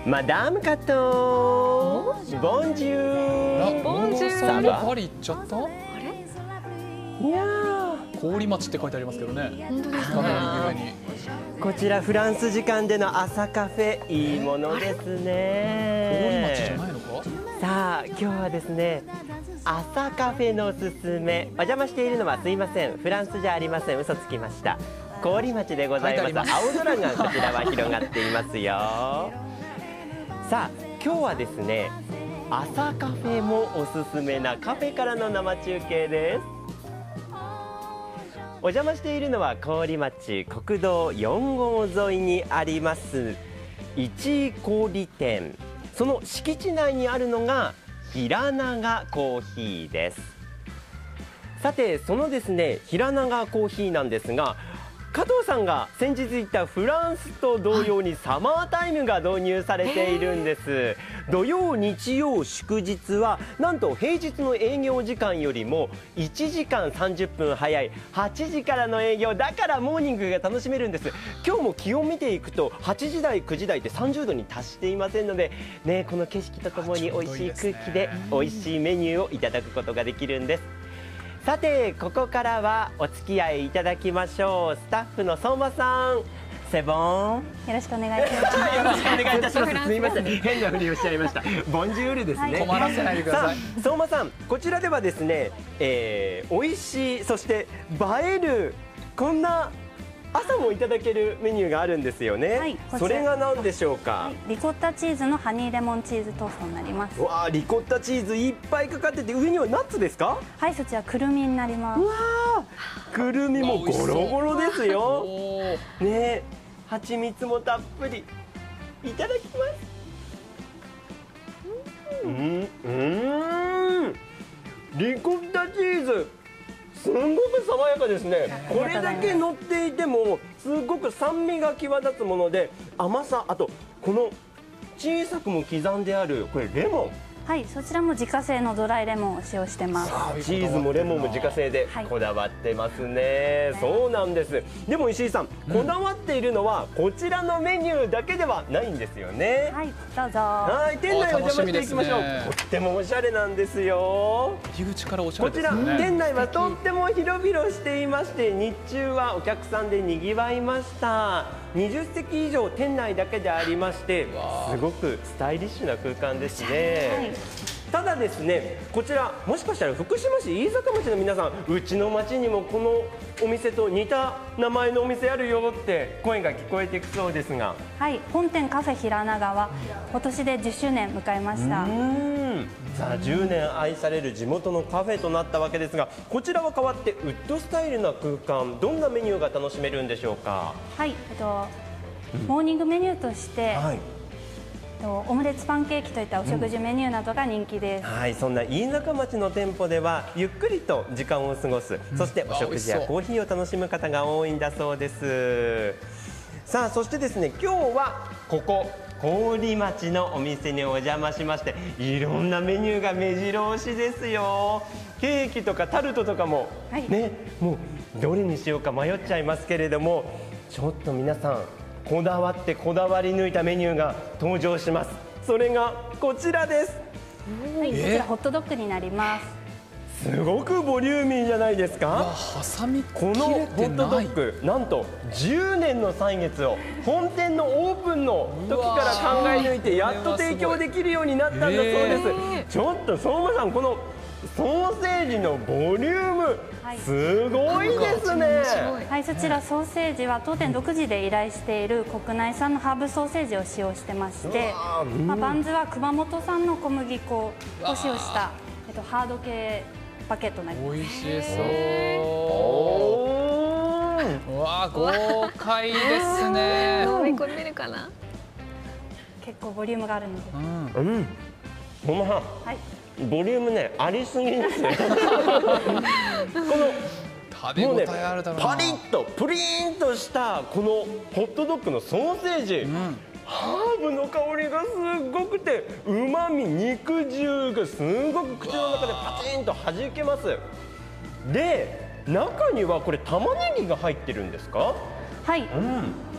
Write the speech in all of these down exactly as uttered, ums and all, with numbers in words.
マダムカトボンジューボンジューさんもパリ行っちゃった。あれ、 いやー、氷町って書いてありますけどね。 本当ですね。 こちらフランス時間での朝カフェ、いいものですね。 氷町じゃないのか。 さあ今日はですね、朝カフェのおすすめ、お邪魔しているのはすいません、フランスじゃありません、嘘つきました。氷町でございます。青空がこちらは広がっていますよ。さあ今日はですね、朝カフェもおすすめなカフェからの生中継です。お邪魔しているのは氷町国道よん号沿いにあります一氷店。その敷地内にあるのが平長コーヒーです。さてそのですね、平長コーヒーなんですが、加藤さんが先日言ったフランスと同様にサマータイムが導入されているんです。土曜日曜祝日はなんと平日の営業時間よりもいちじかんさんじゅっぷん早いはちじからの営業だからモーニングが楽しめるんです。今日も気温見ていくとはちじ台くじ台ってさんじゅうどに達していませんので、ね、この景色とともに美味しい空気で美味しいメニューをいただくことができるんです。さてここからはお付き合いいただきましょう。スタッフの相馬さん、セボン、 よろしくお願いします。 よろしくお願いいたします。すみません、変なふりをしちゃいました。ボンジュールですね。 困らせないでください。 さあ相馬さん、こちらではですね、えー、美味しい、そして映えるこんな朝もいただけるメニューがあるんですよね。はい、それが何でしょうか。はい、 リコッタチーズのハニーレモンチーズトーストになります。 わあ、リコッタチーズいっぱいかかってて、上にはナッツですか。 はい、そちらくるみになります。 わあ、くるみもゴロゴロですよ。ね、蜂蜜もたっぷりいただきます。うん、うん、リコッタチーズすごく爽やかですね。これだけ乗っていてもすごく酸味が際立つもので、甘さ、あとこの小さくも刻んであるこれレモン。 はい、そちらも自家製のドライレモンを使用してます。 チーズもレモンも自家製でこだわってますね。はい、そうなんです。でも石井さん、こだわっているのはこちらのメニューだけではないんですよね。 はい、どうぞ。 はい、店内お邪魔していきましょう。とってもおしゃれなんですよ。 入り口からおしゃれですね。 こちら店内はとっても広々していまして、日中はお客さんでにぎわいました。にじゅっせき以上店内だけでありまして、すごくスタイリッシュな空間ですね。はい、ただですね、こちらもしかしたら福島市飯坂町の皆さん、うちの町にもこのお店と似た名前のお店あるよって声が聞こえてきそうですが。 はい、本店カフェ平長は今年でじゅっしゅうねん迎えました。 うん、さあじゅうねん愛される地元のカフェとなったわけですが、こちらは変わってウッドスタイルな空間、どんなメニューが楽しめるんでしょうか。 はい、えっと、うん、モーニングメニューとして、はい、オムレツパンケーキといったお食事メニューなどが人気です。 うん、はい、そんな飯坂町の店舗ではゆっくりと時間を過ごす、うん、そしてお食事やコーヒーを楽しむ方が多いんだそうです。さあそしてですね、今日はここ氷町のお店にお邪魔しまして、いろんなメニューが目白押しですよ。ケーキとかタルトとかも、はい、ね、もうどれにしようか迷っちゃいますけれども、ちょっと皆さんこだわってこだわり抜いたメニューが登場します。それがこちらです。 はい、こちらホットドッグになります。 すごくボリューミーじゃないですか。 ハサミこのホットドッグ、なんとじゅうねんの歳月を本店のオープンの時から考え抜いてやっと提供できるようになったんだそうです。ちょっと相馬さん、このソーセージのボリューム、はい、すごいですね。 はい、そちらソーセージは当店独自で依頼している国内産のハーブソーセージを使用してまして、うん、まあ、バンズは熊本産の小麦粉を使用した、えっと、ハード系バケットになります。 美味しそう。うわ、豪快ですね。 飲み込めるかな。 結構ボリュームがあるので。 うん。うん、ほんま。はい。ボリュームね、ありすぎですね。この食べ応えあるだろうな。 パリッとプリーンとしたこのホットドッグのソーセージ、うん、ハーブの香りがすごくて、うまみ、肉汁がすごく口の中でパチンと弾けます。で、中にはこれ玉ねぎが入ってるんですか。 はい、うん、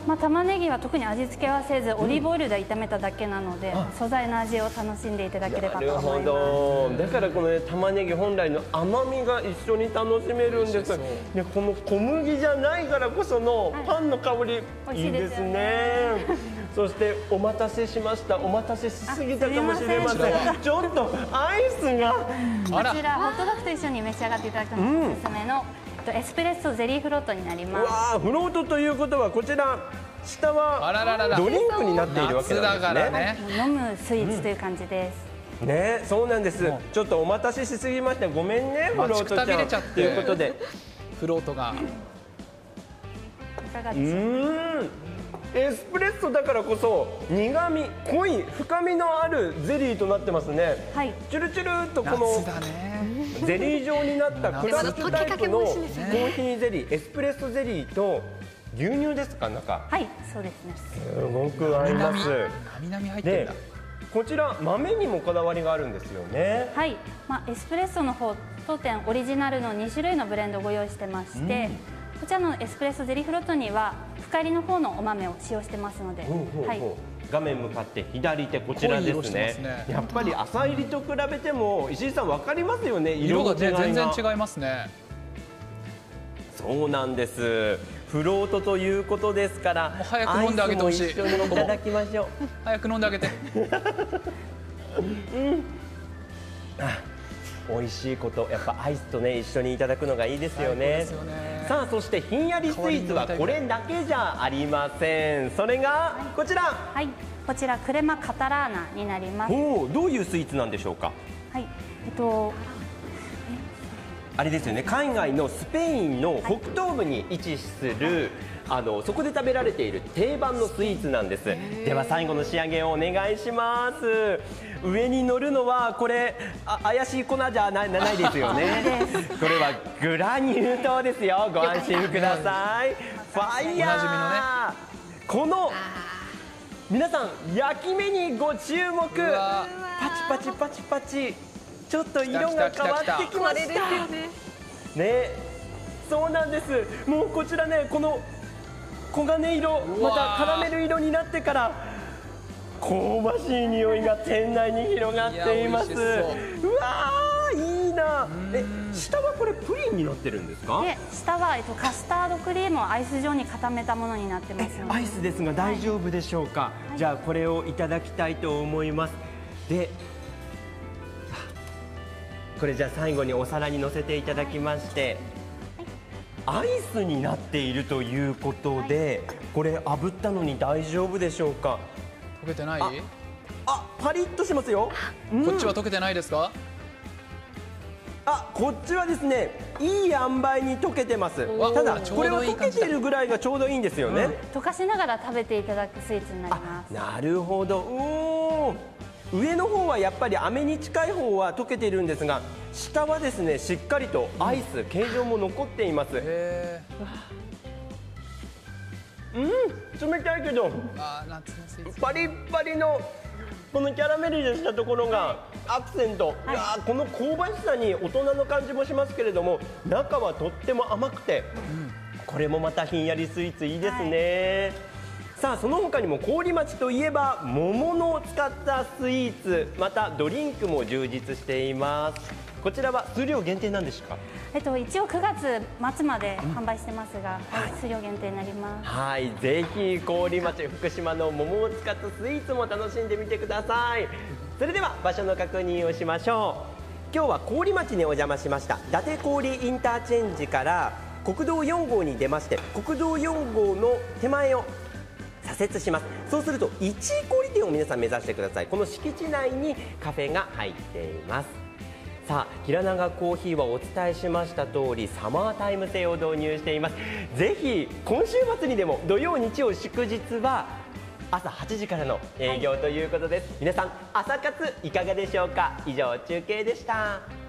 まあ、玉ねぎは特に味付けはせず、オリーブオイルで炒めただけなので、素材の味を楽しんでいただければと思います。 なるほど。だからこの、ね、玉ねぎ本来の甘みが一緒に楽しめるんです。でこの小麦じゃないからこそのパンの香り、はい、いいですね。そしてお待たせしました。お待たせしすぎたかもしれません。ちょっとアイスがこちらホットドッグと一緒に召し上がっていただくのがおすすめの、うん、エスプレッソゼリーフロートになります。 わあ、フロートということはこちら下はドリンクになっているわけなんですね。 ね、飲むスイーツという感じです。 うん、ね、そうなんです。ちょっとお待たせしすぎました。ごめんね、フロートちゃん。ということでフロートがいかがでしょう。うん、 エスプレッソだからこそ苦味、濃い深みのあるゼリーとなってますね。はい、チュルチュルっとこのゼリー状になったクラッシュタイプのコーヒーゼリー、エスプレッソゼリーと牛乳ですか、中。 はい、そうですね。 すごく合います。 なみなみ入ってんだ。 こちら豆にもこだわりがあるんですよね。 はい、まあ、エスプレッソの方当店オリジナルのに種類のブレンドをご用意してまして、うん、こちらのエスプレッソゼリーフロートには深入りの方のお豆を使用してますので、はい、 画面向かって左手こちらですね。ね、やっぱり浅入りと比べても石井さん分かりますよね。 色が全然違いますね。 そうなんです。フロートということですから、 もう早く飲んであげてほしい。 一緒にいただきましょう。 早く飲んであげて。 うん。あ、美味しいこと、やっぱアイスとね一緒にいただくのがいいですよね。ですよね。さあ、そしてひんやりスイーツはこれだけじゃありません。それがこちら。 はい、こちらクレマカタラーナになります。 おお、どういうスイーツなんでしょうか。 はい、えっと。 あれですよね、海外のスペインの北東部に位置する、あのそこで食べられている定番のスイーツなんです。では最後の仕上げをお願いします。上に乗るのはこれあ怪しい粉じゃないないですよね。これはグラニュー糖ですよ。ご安心ください。ファイヤー、ね、この皆さん焼き目にご注目。パチパチパチパチ、ちょっと色が変わってきました。ね、そうなんです。もうこちらね、この黄金色、またカラメル色になってから香ばしい匂いが店内に広がっています。うわー、いいな。え、下はこれプリンになってるんですか？ で、下はえっとカスタードクリームをアイス状に固めたものになってますので。 アイスですが大丈夫でしょうか？はい、じゃあこれをいただきたいと思います。で。これじゃあ最後にお皿に乗せていただきまして、アイスになっているということで、これ炙ったのに大丈夫でしょうか？ 溶けてない？ あ、あ、パリッとしますよ。 うん、こっちは溶けてないですか？ あ、こっちはですね、いい塩梅に溶けてます。ただこれは溶けているぐらいがちょうどいいんですよね。うん、 溶かしながら食べていただくスイーツになります。 なるほど。おー、上の方はやっぱり飴に近い方は溶けているんですが、下はですねしっかりとアイス、うん、形状も残っています。へー、うん、冷たいけどパリッパリのこのキャラメリゼしたところがアクセント、はい、いやこの香ばしさに大人の感じもしますけれども、中はとっても甘くて、うん、これもまたひんやりスイーツいいですね。はい、さあ、その他にも郡町といえば桃の使ったスイーツ、またドリンクも充実しています。こちらは数量限定なんですか？ えっと一応くがつまつまで販売してますが、うん、はい、数量限定になります。 はい、ぜひ郡町福島の桃を使ったスイーツも楽しんでみてください。それでは場所の確認をしましょう。今日は郡町にお邪魔しました。伊達郡インターチェンジから国道よん号に出まして、国道よん号の手前を左折します。そうするといちい小売店を皆さん目指してください。この敷地内にカフェが入っています。さあ、平永コーヒーはお伝えしました通りサマータイム制を導入しています。ぜひ今週末にでも土曜日曜祝日は朝はちじからの営業ということです。はい、皆さん朝活いかがでしょうか。以上中継でした。